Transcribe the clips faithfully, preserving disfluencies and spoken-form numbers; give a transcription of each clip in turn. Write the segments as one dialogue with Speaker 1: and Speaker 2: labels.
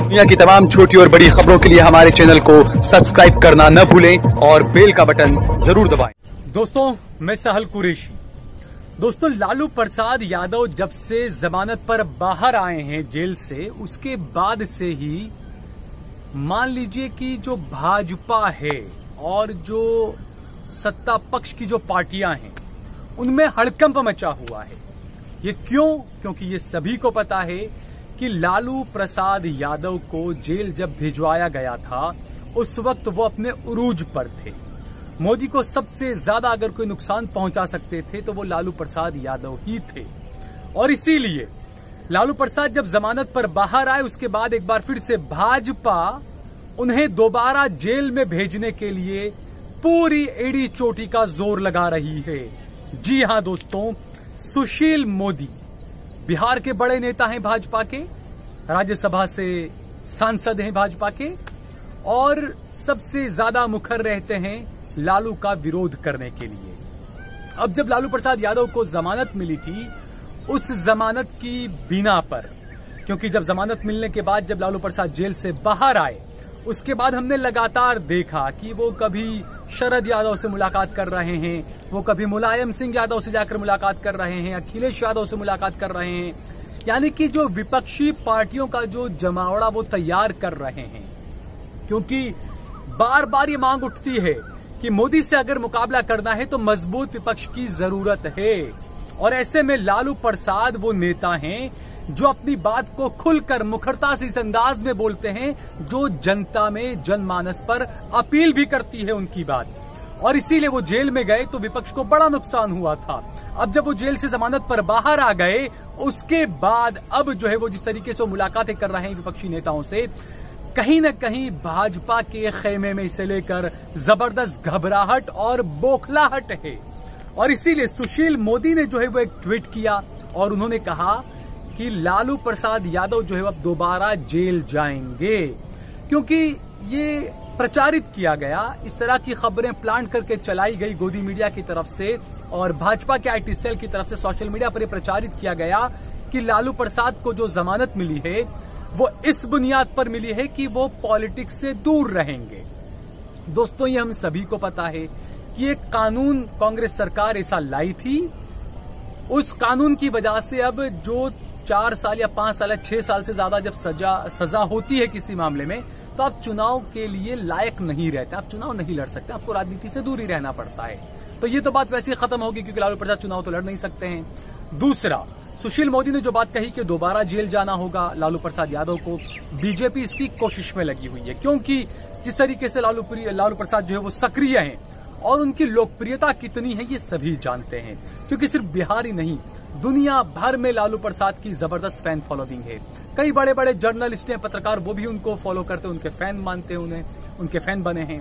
Speaker 1: दुनिया की तमाम छोटी और बड़ी खबरों के लिए हमारे चैनल को सब्सक्राइब करना न भूलें और बेल का बटन जरूर दबाएं।
Speaker 2: दोस्तों, मैं साहल कुरैशी। दोस्तों, लालू प्रसाद यादव जब से जमानत पर बाहर आए हैं जेल से, उसके बाद से ही मान लीजिए कि जो भाजपा है और जो सत्ता पक्ष की जो पार्टियां हैं उनमें हड़कंप मचा हुआ है। ये क्यों? क्योंकि ये सभी को पता है कि लालू प्रसाद यादव को जेल जब भिजवाया गया था उस वक्त वो अपने उरूज पर थे। मोदी को सबसे ज्यादा अगर कोई नुकसान पहुंचा सकते थे तो वो लालू प्रसाद यादव ही थे। और इसीलिए लालू प्रसाद जब जमानत पर बाहर आए उसके बाद एक बार फिर से भाजपा उन्हें दोबारा जेल में भेजने के लिए पूरी एड़ी चोटी का जोर लगा रही है। जी हां दोस्तों, सुशील मोदी बिहार के बड़े नेता हैं भाजपा के, राज्यसभा से सांसद हैं भाजपा के और सबसे ज्यादा मुखर रहते हैं लालू का विरोध करने के लिए। अब जब लालू प्रसाद यादव को जमानत मिली थी, उस जमानत की बिना पर, क्योंकि जब जमानत मिलने के बाद जब लालू प्रसाद जेल से बाहर आए उसके बाद हमने लगातार देखा कि वो कभी शरद यादव से मुलाकात कर रहे हैं, वो कभी मुलायम सिंह यादव से जाकर मुलाकात कर रहे हैं, अखिलेश यादव से मुलाकात कर रहे हैं, यानी कि जो विपक्षी पार्टियों का जो जमावड़ा वो तैयार कर रहे हैं। क्योंकि बार बार ये मांग उठती है कि मोदी से अगर मुकाबला करना है तो मजबूत विपक्ष की जरूरत है। और ऐसे में लालू प्रसाद वो नेता हैं जो अपनी बात को खुलकर मुखरता से इस अंदाज में बोलते हैं जो जनता में जनमानस पर अपील भी करती है उनकी बात। और इसीलिए वो जेल में गए तो विपक्ष को बड़ा नुकसान हुआ था। अब जब वो जेल से जमानत पर बाहर आ गए उसके बाद अब जो है वो जिस तरीके से वो मुलाकातें कर रहे हैं विपक्षी नेताओं से, कहीं न कहीं भाजपा के खेमे में इसे लेकर जबरदस्त घबराहट और बौखलाहट है। और इसीलिए सुशील मोदी ने जो है वो एक ट्वीट किया और उन्होंने कहा कि लालू प्रसाद यादव जो है अब दोबारा जेल जाएंगे, क्योंकि ये प्रचारित किया गया, इस तरह की खबरें प्लांट करके चलाई गई गोदी मीडिया की तरफ से और भाजपा के आईटी सेल की तरफ से सोशल मीडिया पर यह प्रचारित किया गया कि लालू प्रसाद को जो जमानत मिली है वो इस बुनियाद पर मिली है कि वो पॉलिटिक्स से दूर रहेंगे। दोस्तों, ये हम सभी को पता है कि एक कानून कांग्रेस सरकार ऐसा लाई थी, उस कानून की वजह से अब जो चार साल या पांच साल या छह साल से ज्यादा जब सजा सजा होती है किसी मामले में तो आप चुनाव के लिए लायक नहीं रहते, आप चुनाव नहीं लड़ सकते, आपको राजनीति से दूर ही रहना पड़ता है। तो ये तो बात वैसे ही खत्म होगी क्योंकि लालू प्रसाद चुनाव तो लड़ नहीं सकते हैं। दूसरा, सुशील मोदी ने जो बात कही कि दोबारा जेल जाना होगा लालू प्रसाद यादव को, बीजेपी इसकी कोशिश में लगी हुई है। क्योंकि जिस तरीके से लालू लालू प्रसाद जो है वो सक्रिय हैं और उनकी लोकप्रियता कितनी है ये सभी जानते हैं। क्योंकि सिर्फ बिहार ही नहीं, दुनिया भर में लालू प्रसाद की जबरदस्त फैन फॉलोइंग है। कई बड़े बड़े जर्नलिस्ट हैं, पत्रकार, वो भी उनको फॉलो करते हैं, उनके फैन मानते हैं, उन्हें उनके फैन बने हैं।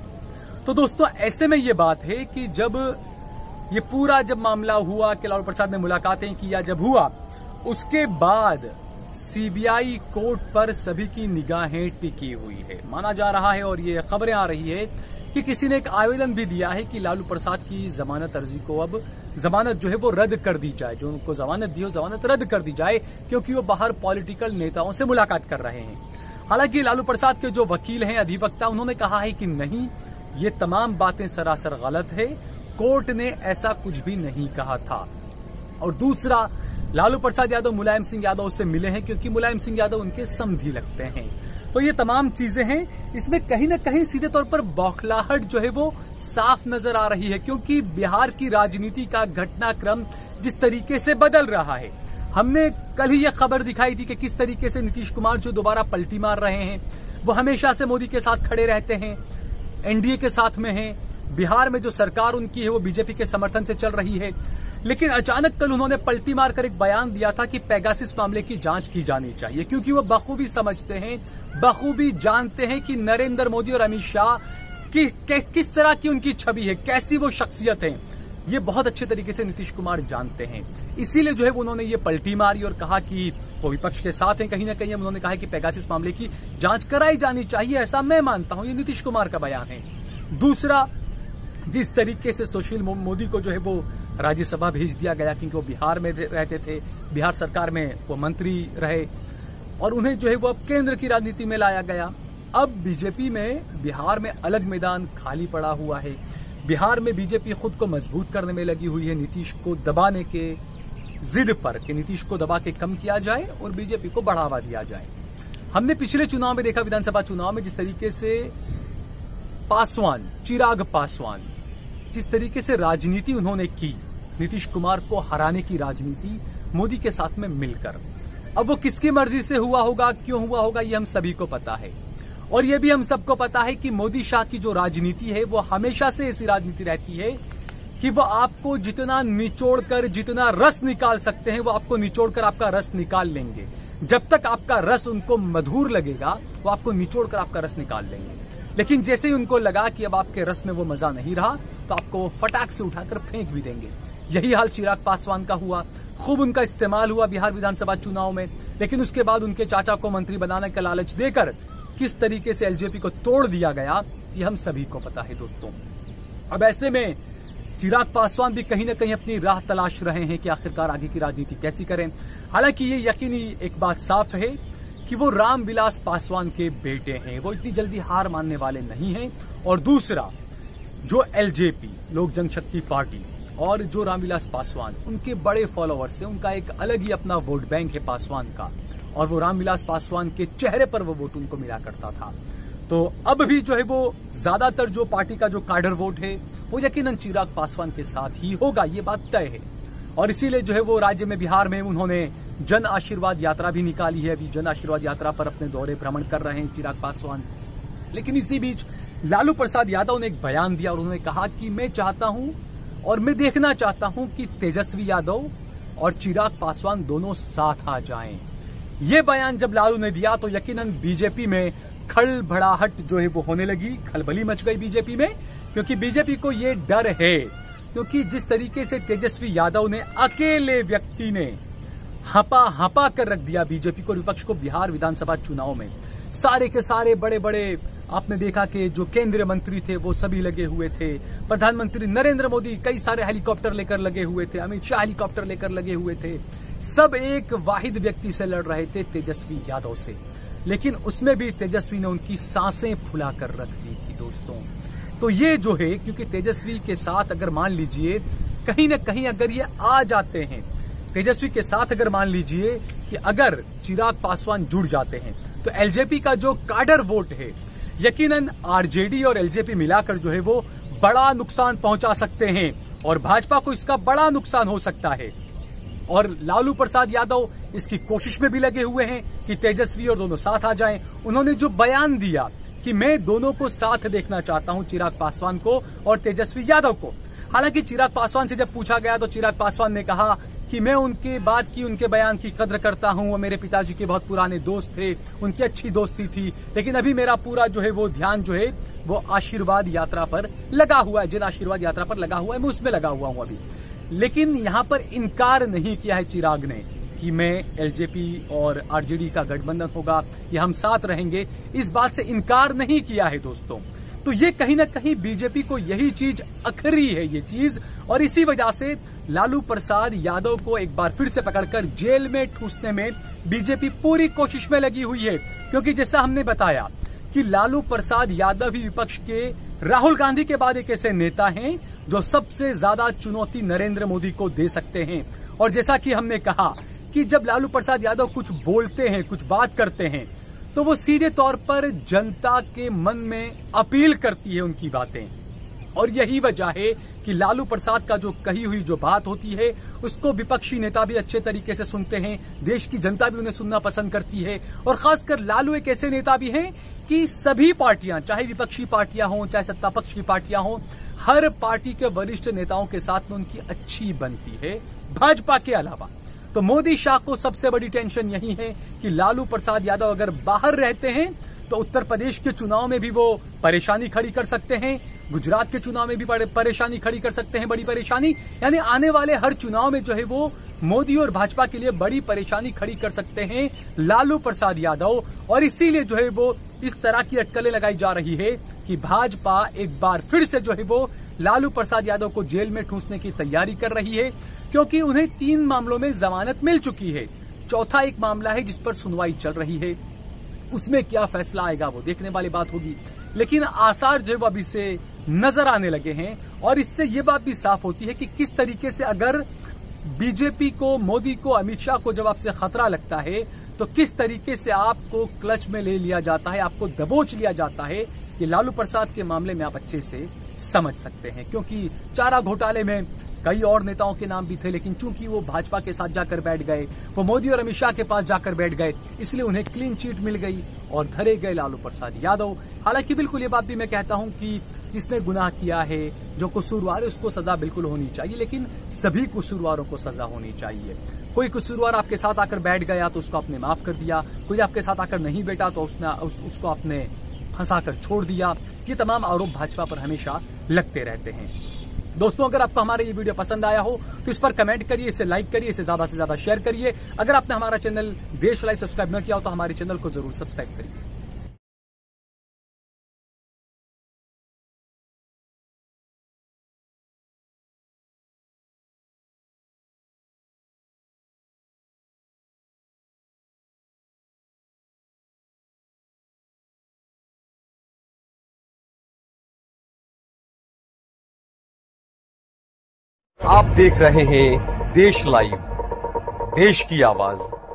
Speaker 2: तो दोस्तों, ऐसे में ये बात है कि जब ये पूरा जब मामला हुआ कि लालू प्रसाद ने मुलाकातें किया, जब हुआ उसके बाद सीबीआई कोर्ट पर सभी की निगाहें टिकी हुई है। माना जा रहा है और ये खबरें आ रही है कि किसी ने एक आवेदन भी दिया है कि लालू प्रसाद की जमानत अर्जी को अब जमानत जो है वो रद्द कर दी जाए, जो उनको जमानत दी हो जमानत रद्द कर दी जाए, क्योंकि वो बाहर पॉलिटिकल नेताओं से मुलाकात कर रहे हैं। हालांकि लालू प्रसाद के जो वकील हैं, अधिवक्ता, उन्होंने कहा है कि नहीं, ये तमाम बातें सरासर गलत है, कोर्ट ने ऐसा कुछ भी नहीं कहा था। और दूसरा, लालू प्रसाद यादव मुलायम सिंह यादव से मिले हैं क्योंकि मुलायम सिंह यादव उनके समधी लगते हैं। तो ये तमाम चीजें हैं, इसमें कहीं ना कहीं सीधे तौर पर बौखलाहट जो है वो साफ नजर आ रही है। क्योंकि बिहार की राजनीति का घटनाक्रम जिस तरीके से बदल रहा है, हमने कल ही ये खबर दिखाई थी कि किस तरीके से नीतीश कुमार जो दोबारा पलटी मार रहे हैं, वो हमेशा से मोदी के साथ खड़े रहते हैं, एनडीए के साथ में हैं, बिहार में जो सरकार उनकी है वो बीजेपी के समर्थन से चल रही है। लेकिन अचानक कल उन्होंने पलटी मारकर एक बयान दिया था कि पेगासिस मामले की जांच की जानी चाहिए, क्योंकि वो बखूबी समझते हैं, बखूबी जानते हैं कि नरेंद्र मोदी और अमित शाह की किस तरह की उनकी छवि है, कैसी वो शख्सियत है, ये बहुत अच्छे तरीके से नीतीश कुमार जानते हैं। इसीलिए जो है उन्होंने ये पलटी मारी और कहा कि वो विपक्ष के साथ हैं। कहीं ना कहीं उन्होंने कहा कि पेगासिस मामले की जांच कराई जानी चाहिए, ऐसा मैं मानता हूं, ये नीतीश कुमार का बयान है। दूसरा, जिस तरीके से सुशील मोदी को जो है वो राज्यसभा भेज दिया गया क्योंकि वो बिहार में रहते थे, बिहार सरकार में वो मंत्री रहे, और उन्हें जो है वो अब केंद्र की राजनीति में लाया गया। अब बीजेपी में बिहार में अलग मैदान खाली पड़ा हुआ है। बिहार में बीजेपी खुद को मजबूत करने में लगी हुई है, नीतीश को दबाने के जिद पर कि नीतीश को दबा के कम किया जाए और बीजेपी को बढ़ावा दिया जाए। हमने पिछले चुनाव में देखा, विधानसभा चुनाव में, जिस तरीके से पासवान, चिराग पासवान, जिस तरीके से राजनीति उन्होंने की, नीतीश कुमार को हराने की राजनीति मोदी के साथ में मिलकर। अब वो किसकी मर्जी से हुआ होगा, क्यों हुआ होगा, ये हम सभी को पता है। और ये भी हम सबको पता है कि मोदी शाह की जो राजनीति है वो हमेशा से ऐसी राजनीति रहती है कि वो आपको जितना निचोड़ कर, जितना रस निकाल सकते हैं वो आपको निचोड़ कर आपका रस निकाल लेंगे। जब तक आपका रस उनको मधुर लगेगा वो आपको निचोड़ कर आपका रस निकाल लेंगे। लेकिन जैसे ही उनको लगा कि अब आपके रस में वो मजा नहीं रहा तो आपको वो फटाक से उठाकर फेंक भी देंगे। यही हाल चिराग पासवान का हुआ। खूब उनका इस्तेमाल हुआ बिहार विधानसभा चुनाव में, लेकिन उसके बाद उनके चाचा को मंत्री बनाने का लालच देकर किस तरीके से एलजेपी को तोड़ दिया गया ये हम सभी को पता है दोस्तों। अब ऐसे में चिराग पासवान भी कहीं ना कहीं अपनी राह तलाश रहे हैं कि आखिरकार आगे की राजनीति कैसी करें। हालांकि ये यकीनी एक बात साफ है कि वो रामविलास पासवान के बेटे हैं, वो इतनी जल्दी हार मानने वाले नहीं हैं। और दूसरा, जो एलजेपी, लोक जनशक्ति पार्टी, और जो रामविलास पासवान, उनके बड़े फॉलोअर्स हैं, उनका एक अलग ही अपना वोट बैंक है पासवान का, और वो रामविलास पासवान के चेहरे पर वो वोट उनको मिला करता था। तो अब भी जो है वो ज्यादातर जो पार्टी का जो काडर वोट है वो यकीनन चिराग पासवान के साथ ही होगा, ये बात तय है। और इसीलिए जो है वो राज्य में, बिहार में उन्होंने जन आशीर्वाद यात्रा भी निकाली है। अभी जन आशीर्वाद यात्रा पर अपने दौरे भ्रमण कर रहे हैं चिराग पासवान। लेकिन इसी बीच लालू प्रसाद यादव ने एक बयान दिया और उन्होंने कहा कि मैं चाहता हूं और मैं देखना चाहता हूं कि तेजस्वी यादव और चिराग पासवान दोनों साथ आ जाएं। ये बयान जब लालू ने दिया तो यकीनन बीजेपी में खलबड़ाहट जो है वो होने लगी, खलबली मच गई बीजेपी में, क्योंकि बीजेपी को ये डर है, क्योंकि जिस तरीके से तेजस्वी यादव ने अकेले व्यक्ति ने हपा हपा कर रख दिया बीजेपी को, विपक्ष को बिहार विधानसभा चुनाव में। सारे के सारे बड़े बड़े आपने देखा कि जो केंद्रीय मंत्री थे वो सभी लगे हुए थे, प्रधानमंत्री नरेंद्र मोदी कई सारे हेलीकॉप्टर लेकर लगे हुए थे, अमित शाह हेलीकॉप्टर लेकर लगे हुए थे, सब एक वाहिद व्यक्ति से लड़ रहे थे, तेजस्वी यादव से। लेकिन उसमें भी तेजस्वी ने उनकी सांसें फुला कर रख दी थी दोस्तों। तो ये जो है, क्योंकि तेजस्वी के साथ अगर मान लीजिए कहीं ना कहीं अगर ये आ जाते हैं, तेजस्वी के साथ अगर मान लीजिए कि अगर चिराग पासवान जुड़ जाते हैं तो एलजेपी का जो काडर वोट है, यकीनन आरजेडी और एलजेपी मिलाकर जो है वो बड़ा नुकसान पहुंचा सकते हैं और भाजपा को इसका बड़ा नुकसान हो सकता है। और लालू प्रसाद यादव इसकी कोशिश में भी लगे हुए हैं कि तेजस्वी और दोनों साथ आ जाएं। उन्होंने जो बयान दिया कि मैं दोनों को साथ देखना चाहता हूं, चिराग पासवान को और तेजस्वी यादव को। हालांकि चिराग पासवान से जब पूछा गया तो चिराग पासवान ने कहा कि मैं उनके बात की, उनके बयान की कद्र करता हूं, वो मेरे पिताजी के बहुत पुराने दोस्त थे, उनकी अच्छी दोस्ती थी, लेकिन अभी मेरा पूरा जो है वो ध्यान जो है वो आशीर्वाद यात्रा पर लगा हुआ है, जन आशीर्वाद यात्रा पर लगा हुआ है, मैं उसमें लगा हुआ हूं अभी। लेकिन यहां पर इनकार नहीं किया है चिराग ने कि मैं एलजेपी और आरजेडी का गठबंधन होगा, ये हम साथ रहेंगे, इस बात से इनकार नहीं किया है दोस्तों। तो ये कहीं ना कहीं बीजेपी को यही चीज अखरी है, ये चीज, और इसी वजह से लालू प्रसाद यादव को एक बार फिर से पकड़कर जेल में ठूसने में बीजेपी पूरी कोशिश में लगी हुई है। क्योंकि जैसा हमने बताया कि लालू प्रसाद यादव ही विपक्ष के राहुल गांधी के बाद एक ऐसे नेता हैं जो सबसे ज्यादा चुनौती नरेंद्र मोदी को दे सकते हैं। और जैसा कि हमने कहा कि जब लालू प्रसाद यादव कुछ बोलते हैं, कुछ बात करते हैं, तो वो सीधे तौर पर जनता के मन में अपील करती है उनकी बातें। और यही वजह है कि लालू प्रसाद का जो कही हुई जो बात होती है उसको विपक्षी नेता भी अच्छे तरीके से सुनते हैं, देश की जनता भी उन्हें सुनना पसंद करती है। और खासकर लालू एक ऐसे नेता भी हैं कि सभी पार्टियां, चाहे विपक्षी पार्टियां हों, चाहे सत्ता पक्ष की पार्टियां हों, हर पार्टी के वरिष्ठ नेताओं के साथ में उनकी अच्छी बनती है, भाजपा के अलावा। तो मोदी शाह को सबसे बड़ी टेंशन यही है कि लालू प्रसाद यादव अगर बाहर रहते हैं तो उत्तर प्रदेश के चुनाव में भी वो परेशानी खड़ी कर सकते हैं, गुजरात के चुनाव में भी परेशानी खड़ी कर सकते हैं, बड़ी परेशानी, यानी आने वाले हर चुनाव में जो है वो मोदी और भाजपा के लिए बड़ी परेशानी खड़ी कर सकते हैं लालू प्रसाद यादव। और इसीलिए जो है वो इस तरह की अटकलें लगाई जा रही है कि भाजपा एक बार फिर से जो है वो लालू प्रसाद यादव को जेल में ठूंसने की तैयारी कर रही है, क्योंकि उन्हें तीन मामलों में जमानत मिल चुकी है। चौथा एक मामला है जिस पर सुनवाई चल रही है, उसमें क्या फैसला आएगा वो देखने वाली बात होगी। लेकिन आसार जो अभी से नजर आने लगे हैं और इससे ये बात भी साफ होती है कि किस तरीके से अगर बीजेपी को, मोदी को, अमित शाह को जब आपसे खतरा लगता है तो किस तरीके से आपको क्लच में ले लिया जाता है, आपको दबोच लिया जाता है। ये लालू प्रसाद के मामले में आप अच्छे से समझ सकते हैं, क्योंकि चारा घोटाले में कई और नेताओं के नाम भी थे, लेकिन चूंकि वो भाजपा के साथ जाकर बैठ गए, वो मोदी और अमित शाह के पास जाकर बैठ गए, इसलिए उन्हें क्लीन चिट मिल गई और धरे गए लालू प्रसाद यादव। हालांकि बिल्कुल ये बात भी मैं कहता हूं कि जिसने गुनाह किया है, जो कसूरवार है, उसको सजा बिल्कुल होनी चाहिए, लेकिन सभी कसूरवारों को सजा होनी चाहिए। कोई कसूरवार आपके साथ आकर बैठ गया तो उसको आपने माफ कर दिया, कोई आपके साथ आकर नहीं बैठा तो उसने उस, उसको आपने फंसा कर छोड़ दिया। ये तमाम आरोप भाजपा पर हमेशा लगते रहते हैं। दोस्तों, अगर आपको हमारा ये वीडियो पसंद आया हो तो इस पर कमेंट करिए, इसे लाइक करिए, इसे ज्यादा से ज्यादा शेयर करिए। अगर आपने हमारा चैनल देश लाइव सब्सक्राइब न किया हो तो हमारे चैनल को जरूर सब्सक्राइब करिए।
Speaker 1: आप देख रहे हैं देश लाइव, देश की आवाज।